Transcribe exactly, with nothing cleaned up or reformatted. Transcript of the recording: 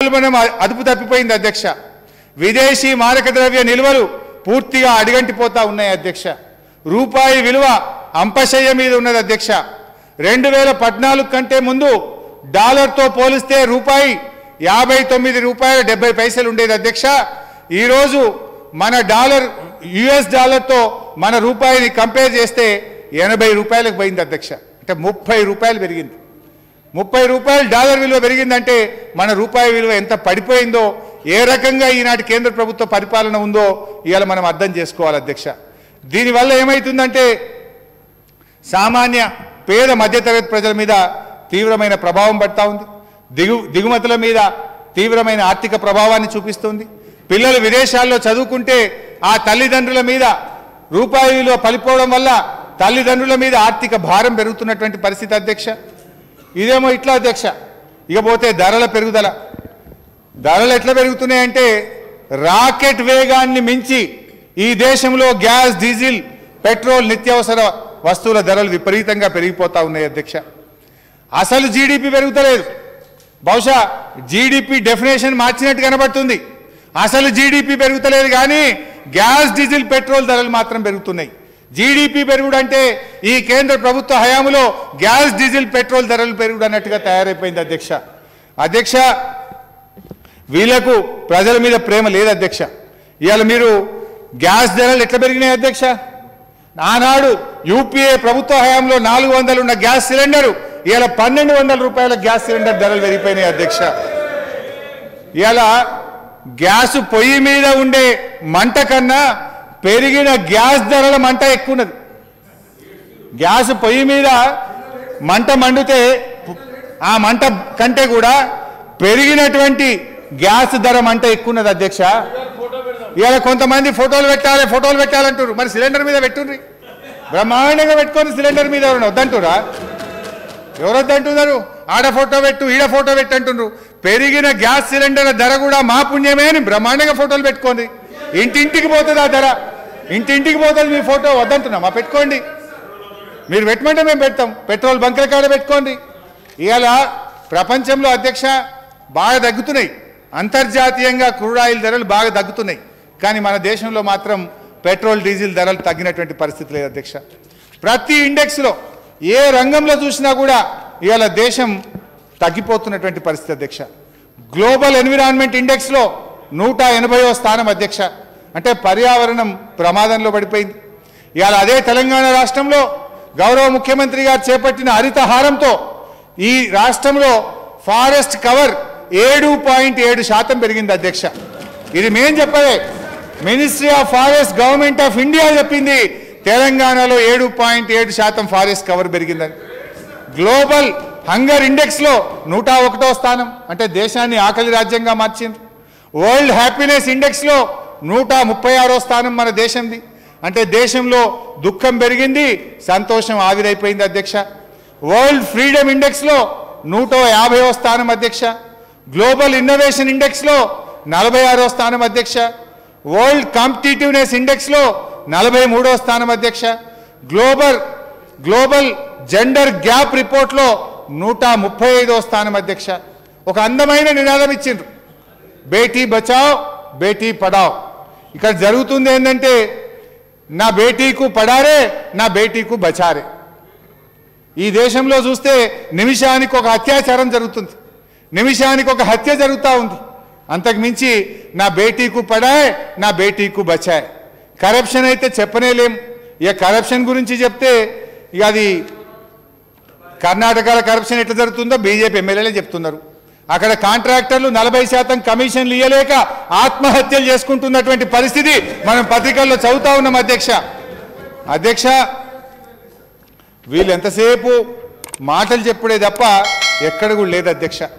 మనం అదుపు తప్పిపోయింది అధ్యక్ష. విదేశీ మారక ద్రవ్య నిల్వలు పూర్తిగా అడిగంటిపోతా ఉన్నాయి అధ్యక్ష. రూపాయి విలువ అంపశయ్య మీద ఉన్నది అధ్యక్ష. రెండు వేల పద్నాలుగు కంటే ముందు డాలర్తో పోలిస్తే రూపాయి యాభై తొమ్మిది రూపాయల డెబ్బై పైసలు ఉండేది అధ్యక్ష. ఈరోజు మన డాలర్ యుఎస్ డాలర్తో మన రూపాయిని కంపేర్ చేస్తే ఎనభై రూపాయలకు పోయింది అధ్యక్ష. అంటే ముప్పై రూపాయలు పెరిగింది. ముప్పై రూపాయలు డాలర్ విలువ పెరిగిందంటే మన రూపాయి విలువ ఎంత పడిపోయిందో, ఏ రకంగా ఈనాటి కేంద్ర ప్రభుత్వ పరిపాలన ఉందో ఇవాళ మనం అర్థం చేసుకోవాలి అధ్యక్ష. దీనివల్ల ఏమవుతుందంటే సామాన్య పేద మధ్యతరగతి ప్రజల మీద తీవ్రమైన ప్రభావం పడతా ఉంది. దిగు దిగుమతుల మీద తీవ్రమైన ఆర్థిక ప్రభావాన్ని చూపిస్తుంది. పిల్లలు విదేశాల్లో చదువుకుంటే ఆ తల్లిదండ్రుల మీద రూపాయి విలువ పలిపోవడం వల్ల తల్లిదండ్రుల మీద ఆర్థిక భారం పెరుగుతున్నటువంటి పరిస్థితి అధ్యక్ష. ఇదేమో ఇట్లా అధ్యక్ష. ఇకపోతే ధరల పెరుగుదల. ధరలు ఎట్లా పెరుగుతున్నాయంటే రాకెట్ వేగాన్ని మించి ఈ దేశంలో గ్యాస్, డీజిల్, పెట్రోల్, నిత్యావసర వస్తువుల ధరలు విపరీతంగా పెరిగిపోతా ఉన్నాయి అధ్యక్ష. అసలు జీడిపి పెరుగుతలేదు. బహుశా జీడిపి డెఫినేషన్ మార్చినట్టు కనబడుతుంది. అసలు జీడిపి పెరుగుతలేదు కానీ గ్యాస్, డీజిల్, పెట్రోల్ ధరలు మాత్రం పెరుగుతున్నాయి. జీడిపి పెరుగుడు అంటే ఈ కేంద్ర ప్రభుత్వ హయాంలో గ్యాస్, డీజిల్, పెట్రోల్ ధరలు పెరుగుడు అన్నట్టుగా తయారైపోయింది అధ్యక్ష. అధ్యక్ష, వీళ్లకు ప్రజల మీద ప్రేమ లేదు అధ్యక్ష. ఇవాళ మీరు గ్యాస్ ధరలు ఎట్లా పెరిగినాయి అధ్యక్ష? ఆనాడు యూపీఏ ప్రభుత్వ హయాంలో నాలుగు వందలు ఉన్న గ్యాస్ సిలిండరు ఇవాళ పన్నెండు వందల రూపాయల గ్యాస్ సిలిండర్ ధరలు పెరిగిపోయినాయి అధ్యక్ష. ఇవాళ గ్యాస్ పొయ్యి మీద ఉండే మంట కన్నా పెరిగిన గ్యాస్ ధరల మంట ఎక్కువ ఉన్నది. గ్యాస్ పొయ్యి మీద మంట మండితే ఆ మంట కంటే కూడా పెరిగినటువంటి గ్యాస్ ధర మంట ఎక్కువ ఉన్నది అధ్యక్ష. ఇవాళ కొంతమంది ఫోటోలు పెట్టాలి ఫోటోలు పెట్టాలంటారు. మరి సిలిండర్ మీద పెట్టుండ్రి, బ్రహ్మాండంగా పెట్టుకొని సిలిండర్ మీద ఎవరైనా వద్దంటురా? ఎవరు వద్దంటున్నారు? ఆడ ఫోటో పెట్టు, ఈడ ఫోటో పెట్టు అంటున్నారు. పెరిగిన గ్యాస్ సిలిండర్ల ధర కూడా మా పుణ్యమే అని బ్రహ్మాండంగా ఫోటోలు పెట్టుకోండి. ఇంటింటికి పోతుంది ఆ ధర, ఇంటింటికి పోతుంది. మీ ఫోటో వద్దంటున్నా, మా పెట్టుకోండి. మీరు పెట్టమంటే మేము పెడతాం. పెట్రోల్ బంకుల కాడ పెట్టుకోండి. ఇవాళ ప్రపంచంలో అధ్యక్ష బాగా తగ్గుతున్నాయి. అంతర్జాతీయంగా క్రూడ్ ఆయిల్ ధరలు బాగా తగ్గుతున్నాయి. కానీ మన దేశంలో మాత్రం పెట్రోల్, డీజిల్ ధరలు తగ్గినటువంటి పరిస్థితి లేదు అధ్యక్ష. ప్రతి ఇండెక్స్లో ఏ రంగంలో చూసినా కూడా ఇవాళ దేశం తగ్గిపోతున్నటువంటి పరిస్థితి అధ్యక్ష. గ్లోబల్ ఎన్విరాన్మెంట్ ఇండెక్స్లో నూట ఎనభైవ స్థానం అధ్యక్ష. అంటే పర్యావరణం ప్రమాదంలో పడిపోయింది. ఇవాళ అదే తెలంగాణ రాష్ట్రంలో గౌరవ ముఖ్యమంత్రి గారు చేపట్టిన హరితహారంతో ఈ రాష్ట్రంలో ఫారెస్ట్ కవర్ ఏడు పాయింట్ ఏడు శాతం పెరిగింది అధ్యక్ష. ఇది మేం చెప్పలే, ministry of forest government of India చెప్పింది. తెలంగాణలో ఏడు పాయింట్ ఏడు శాతం ఫారెస్ట్ కవర్ పెరిగిందని. గ్లోబల్ హంగర్ ఇండెక్స్లో నూట ఒకటో స్థానం, అంటే దేశాన్ని ఆకలి రాజ్యంగా మార్చింది. వరల్డ్ హ్యాపీనెస్ ఇండెక్స్లో నూట ముప్పై ఆరో స్థానం మన దేశంది. అంటే దేశంలో దుఃఖం పెరిగింది, సంతోషం ఆవిరైపోయింది అధ్యక్ష. వరల్డ్ ఫ్రీడమ్ ఇండెక్స్లో నూట యాభైవ స్థానం అధ్యక్ష. గ్లోబల్ ఇన్నోవేషన్ ఇండెక్స్లో నలభై ఆరో స్థానం అధ్యక్ష. వరల్డ్ కాంపిటీటివ్నెస్ ఇండెక్స్లో నలభై మూడో స్థానం అధ్యక్ష. గ్లోబల్ గ్లోబల్ జెండర్ గ్యాప్ రిపోర్ట్లో నూట ముప్పై ఐదో స్థానం అధ్యక్ష. ఒక అందమైన నినాదం ఇచ్చిండ్రు, బేటీ బచావ్ బేటీ పడావ్. ఇక్కడ జరుగుతుంది ఏంటంటే నా బేటీకు పడారే, నా బేటీకు బచారే. ఈ దేశంలో చూస్తే నిమిషానికి ఒక అత్యాచారం జరుగుతుంది, నిమిషానికి ఒక హత్య జరుగుతూ ఉంది. అంతకు మించి నా బేటీకు పడాయ్, నా బేటీకు బచాయ్. కరప్షన్ అయితే చెప్పనేలేం. ఇక కరప్షన్ గురించి చెప్తే ఇక అది కర్ణాటకలో కరప్షన్ ఎట్లా జరుగుతుందో బీజేపీ ఎమ్మెల్యేలే చెప్తున్నారు. అక్కడ కాంట్రాక్టర్లు నలభై శాతం కమిషన్లు ఇవ్వలేక ఆత్మహత్యలు చేసుకుంటున్నటువంటి పరిస్థితి మనం పత్రికల్లో చదువుతా ఉన్నాం అధ్యక్ష. అధ్యక్ష, వీళ్ళు ఎంతసేపు మాటలు చెప్పుడే తప్ప ఎక్కడ కూడా లేదు అధ్యక్ష.